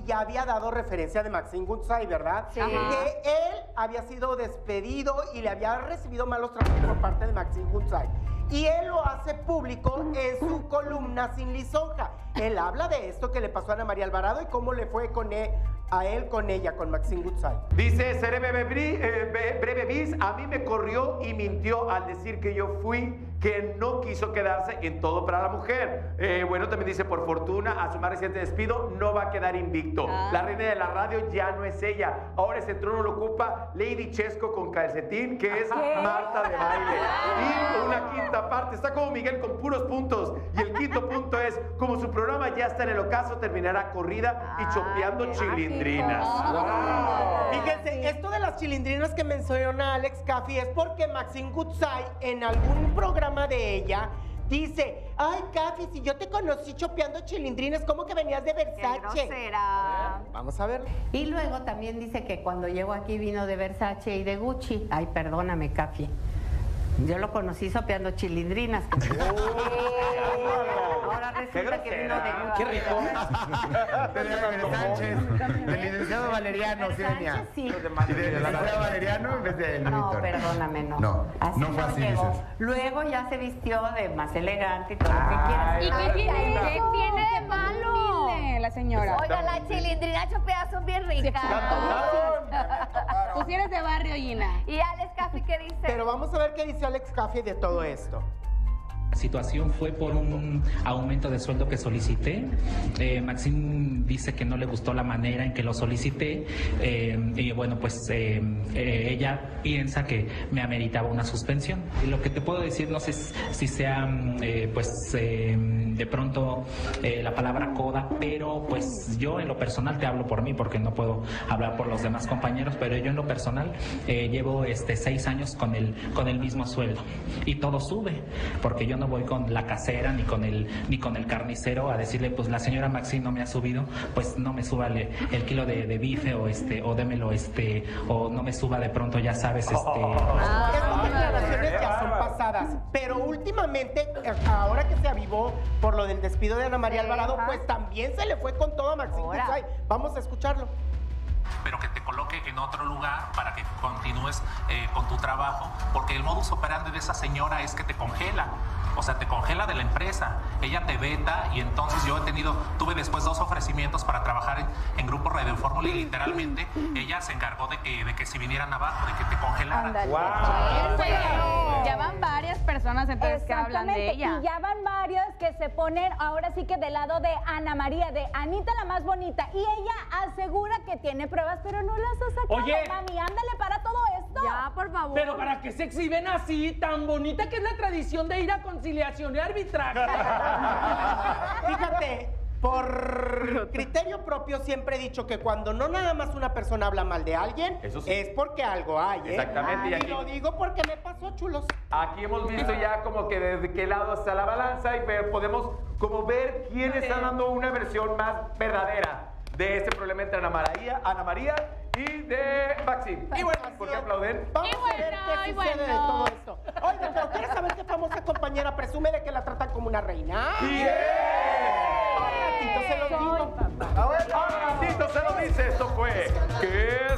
ya había dado referencia de Maxine Goodside, ¿verdad? Sí. Que él había sido despedido y le había recibido malos tratos por parte de Maxine Goodside. Y él lo hace público en su columna Sin Lisonja. Él habla de esto que le pasó a Ana María Alvarado y cómo le fue con él con ella, con Maxine Goodside. Dice Seré Breve Bis, a mí me corrió y mintió al decir que yo fui que no quiso quedarse en Todo para la Mujer. Bueno, también dice, por fortuna, a su más reciente despido no va a quedar invicto. La reina de la radio ya no es ella. Ahora ese trono lo ocupa Lady Chesco con calcetín, que es Marta de Baile. Y una quinta parte, está como Miguel con puros puntos. Y el quinto punto es, como su programa ya está en el ocaso, terminará corrida y chopeando chilindrinas. Fíjense, esto de las chilindrinas que menciona Alex Caffey es porque Maxine Goodside en algún programa de ella dice, ay Caffey, si yo te conocí chopeando chilindrinas, ¿cómo que venías de Versace? Qué grosera. Vamos a ver. Y luego también dice que cuando llegó aquí vino de Versace y de Gucci. Ay, perdóname, Caffey. Yo lo conocí sopeando chilindrinas. Ahora resulta que vino de Gucci. ¡Qué rico! De Sánchez, del licenciado Valeriano, sí venía. Sánchez, sí. Y del licenciado Valeriano en vez de No, Víctor. perdóname, no. No, así no fue así, llegó. dices. Luego ya se vistió de más elegante y todo lo que quieras. ¿Y qué tiene de malo? Humilde, la señora. Oiga, las chilindrinas chopeadas son bien ricas. Tú sí eres de barrio, Gina. ¿Y Alex Caffey qué dice? Pero vamos a ver qué dice Alex Caffey de todo esto. La situación fue por un aumento de sueldo que solicité. Maxine dice que no le gustó la manera en que lo solicité. Y bueno, pues ella piensa que me ameritaba una suspensión. Y lo que te puedo decir, no sé si sea de pronto la palabra coda, pero pues yo en lo personal te hablo por mí porque no puedo hablar por los demás compañeros, pero yo en lo personal llevo 6 años con el mismo sueldo y todo sube porque yo no voy con la casera ni con el carnicero a decirle, pues la señora Maxine no me ha subido, pues no me suba el kilo de bife o démelo o no me suba de pronto, ya sabes, Estas declaraciones ya son pasadas, pero últimamente, ahora que se avivó por lo del despido de Ana María Alvarado, pues también se le fue con todo a Maxine Goodside. Vamos a escucharlo. Pero que te coloque en otro lugar para que continúes con tu trabajo, porque el modus operandi de esa señora es que te congela, o sea, te congela de la empresa, ella te veta y entonces yo tuve después 2 ofrecimientos para trabajar en Grupo Radio Fórmula y literalmente ella se encargó de que si vinieran abajo, de que te congelaran. Ya van varias personas entonces que hablan de ella. Y ya van varias que se ponen ahora sí que del lado de Ana María, de Anita la más bonita. Y ella asegura que tiene pruebas, pero no las ha sacado. Oye. Mami, ándale para todo esto. Ya, por favor. Pero ¿para qué se exhiben así? Tan bonita que es la tradición de ir a conciliación y arbitraje. Fíjate, por criterio propio siempre he dicho que cuando no nada más una persona habla mal de alguien, Eso sí. es porque algo hay, ¿eh? Exactamente, y Y aquí- lo digo porque me pasó, chulos. Aquí hemos visto ya como que desde qué lado está la balanza y podemos como ver quién está dando una versión más verdadera de este problema entre Ana María y de Maxine. Y bueno, ¿por qué aplauden? Vamos a ver qué sucede de todo esto. Oiga, pero ¿quieres saber qué famosa compañera presume de que la tratan como una reina? ¡Bien! Al ratito se lo digo. Ahora ratito se lo dice, esto fue ¿Qué